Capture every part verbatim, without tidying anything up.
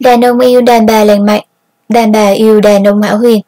Đàn ông yêu đàn bà lành mạnh, đàn bà yêu đàn ông hão huyền.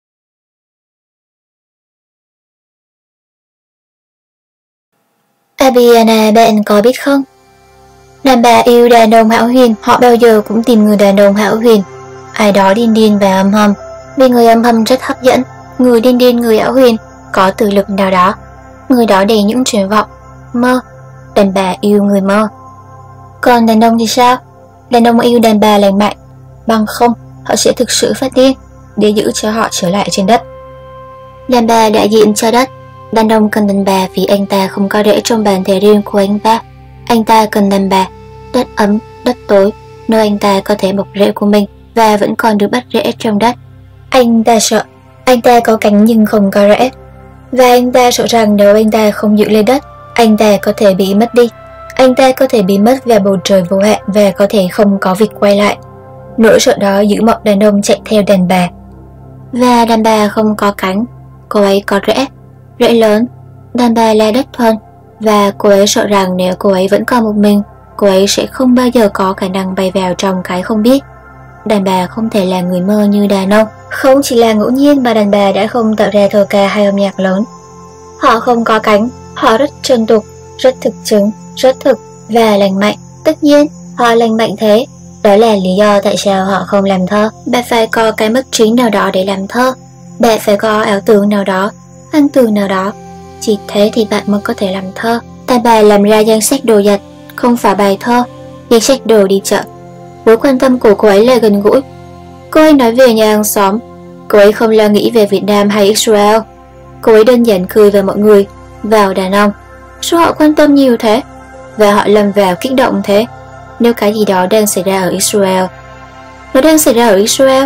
Abiana, bạn có biết không? Đàn bà yêu đàn ông hão huyền, họ bao giờ cũng tìm người đàn ông hão huyền, ai đó điên điên và âm hầm, vì người âm hầm rất hấp dẫn, người điên điên, người hão huyền có tự lực nào đó, người đó đầy những triển vọng, mơ. Đàn bà yêu người mơ. Còn đàn ông thì sao? Đàn ông yêu đàn bà lành mạnh, bằng không họ sẽ thực sự phát điên để giữ cho họ trở lại trên đất. Đàn bà đại diện cho đất. Đàn ông cần đàn bà vì anh ta không có rễ trong bản thể riêng của anh ta. Anh ta cần đàn bà, đất ấm, đất tối, nơi anh ta có thể mọc rễ của mình và vẫn còn được bắt rễ trong đất. Anh ta sợ, anh ta có cánh nhưng không có rễ, và anh ta sợ rằng nếu anh ta không giữ lên đất, anh ta có thể bị mất đi. Anh ta có thể bị mất vào bầu trời vô hạn và có thể không có việc quay lại. Nỗi sợ đó giữ mọi đàn ông chạy theo đàn bà. Và đàn bà không có cánh, cô ấy có rễ, rễ lớn. Đàn bà là đất thuần, và cô ấy sợ rằng nếu cô ấy vẫn còn một mình, cô ấy sẽ không bao giờ có khả năng bay vào trong cái không biết. Đàn bà không thể là người mơ như đàn ông. Không chỉ là ngẫu nhiên mà đàn bà đã không tạo ra thơ ca hay âm nhạc lớn. Họ không có cánh, họ rất chân tục, rất thực chứng, rất thực và lành mạnh. Tất nhiên, họ lành mạnh thế. Đó là lý do tại sao họ không làm thơ. Bạn phải có cái mức trí nào đó để làm thơ. Bạn phải có ảo tưởng nào đó, ăn từ nào đó. Chỉ thế thì bạn mới có thể làm thơ. Đàn bà làm ra danh sách đồ vật, không phải bài thơ, danh sách đồ đi chợ. Mối quan tâm của cô ấy là gần gũi. Cô ấy nói về nhà hàng xóm. Cô ấy không lo nghĩ về Việt Nam hay Israel. Cô ấy đơn giản cười vào mọi người, vào đàn ông. Sao họ quan tâm nhiều thế? Và họ lâm vào kích động thế? Nếu cái gì đó đang xảy ra ở Israel. Nó đang xảy ra ở Israel.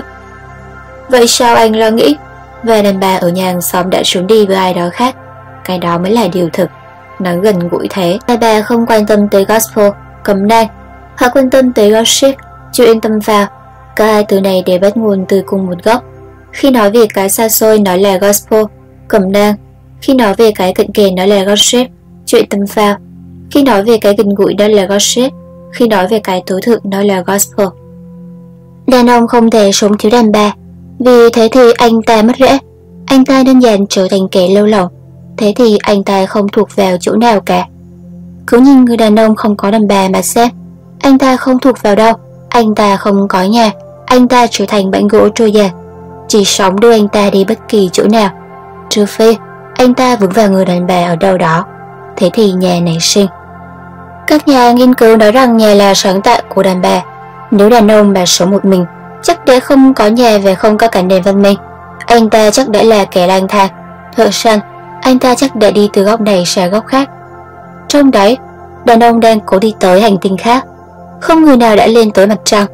Vậy sao anh lo nghĩ? Và đàn bà ở nhà hàng xóm đã trốn đi với ai đó khác. Cái đó mới là điều thực. Nó gần gũi thế. Đàn bà không quan tâm tới gospel, cấm nang. Họ quan tâm tới gossip, chưa yên tâm vào. Cả hai từ này đều bắt nguồn từ cùng một gốc. Khi nói về cái xa xôi nó là gospel, cẩm nang. Khi nói về cái cận kề nó là gossip, chuyện tâm phao. Khi nói về cái gần gũi đó là gossip. Khi nói về cái tối thượng nó là gospel. Đàn ông không thể sống thiếu đàn bà, vì thế thì anh ta mất rễ. Anh ta đơn giản trở thành kẻ lâu lòng. Thế thì anh ta không thuộc vào chỗ nào cả. Cứ nhìn người đàn ông không có đàn bà mà xem. Anh ta không thuộc vào đâu. Anh ta không có nhà. Anh ta trở thành bãi gỗ trôi dạt, chỉ sống đưa anh ta đi bất kỳ chỗ nào, trừ phi anh ta vướng vào người đàn bà ở đâu đó. Thế thì nhà nảy sinh. Các nhà nghiên cứu nói rằng nhà là sáng tạo của đàn bà. Nếu đàn ông mà sống một mình, chắc đã không có nhà và không có cả nền văn minh. Anh ta chắc đã là kẻ lang thang, thợ săn. Anh ta chắc đã đi từ góc này sang góc khác. Trong đấy, đàn ông đang cố đi tới hành tinh khác. Không người nào đã lên tới mặt trăng.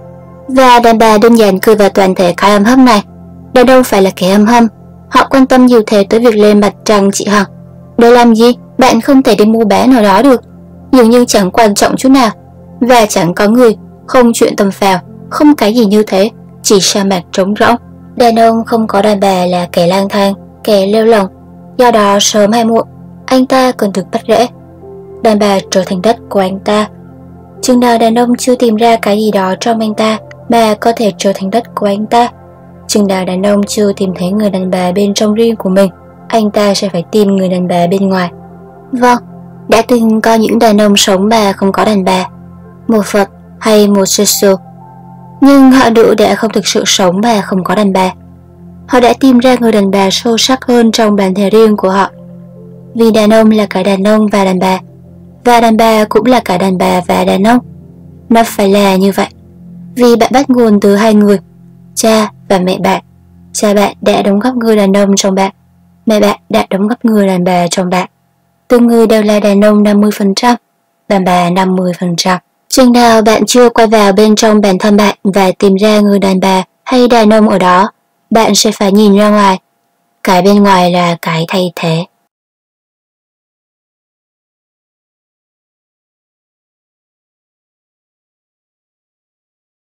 Và đàn bà đơn giản cười vào toàn thể cái âm hâm này. Đàn ông phải là kẻ âm hâm. Họ quan tâm nhiều thế tới việc lên mặt trăng chị Hằng. Để làm gì? Bạn không thể đi mua bé nào đó được. Dường như chẳng quan trọng chút nào. Và chẳng có người, không chuyện tầm phào, không cái gì như thế, chỉ sa mạc trống rỗng. Đàn ông không có đàn bà là kẻ lang thang, kẻ lêu lỏng. Do đó sớm hay muộn, anh ta cần được bắt rễ. Đàn bà trở thành đất của anh ta. Chừng nào đàn ông chưa tìm ra cái gì đó trong anh ta mà có thể trở thành đất của anh ta, chừng nào đàn ông chưa tìm thấy người đàn bà bên trong riêng của mình, anh ta sẽ phải tìm người đàn bà bên ngoài. Vâng, đã từng có những đàn ông sống mà không có đàn bà, một Phật hay một Giêsu. Nhưng họ nữ đã không thực sự sống mà không có đàn bà. Họ đã tìm ra người đàn bà sâu sắc hơn trong bản thể riêng của họ. Vì đàn ông là cả đàn ông và đàn bà, và đàn bà cũng là cả đàn bà và đàn ông. Nó phải là như vậy. Vì bạn bắt nguồn từ hai người, cha và mẹ bạn. Cha bạn đã đóng góp người đàn ông trong bạn, mẹ bạn đã đóng góp người đàn bà trong bạn. Từng người đều là đàn ông năm mươi phần trăm, đàn bà năm mươi phần trăm. Chừng nào bạn chưa quay vào bên trong bản thân bạn và tìm ra người đàn bà hay đàn ông ở đó, bạn sẽ phải nhìn ra ngoài. Cái bên ngoài là cái thay thế.